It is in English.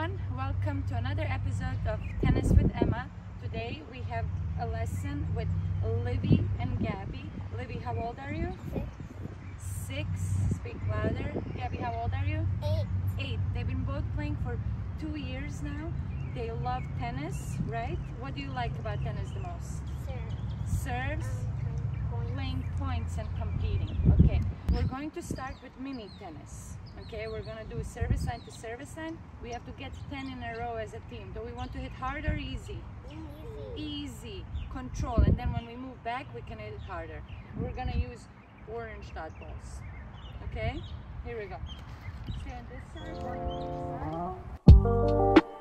everyone, welcome to another episode of Tennis with Emma. Today we have a lesson with Livy and Gabby. Livy, how old are you? 6. Speak louder. Gabby, how old are you? 8. They've been both playing for 2 years now. They love tennis, right? What do you like about tennis the most? Serves? Playing points and competing. Okay, we're going to start with mini tennis. Okay, we're gonna do service line to service line. We have to get 10 in a row as a team. Do we want to hit hard or easy? Easy. Control, and then when we move back, we can hit it harder. We're gonna use orange dot balls. Okay, here we go. Stay on this side, one on this side.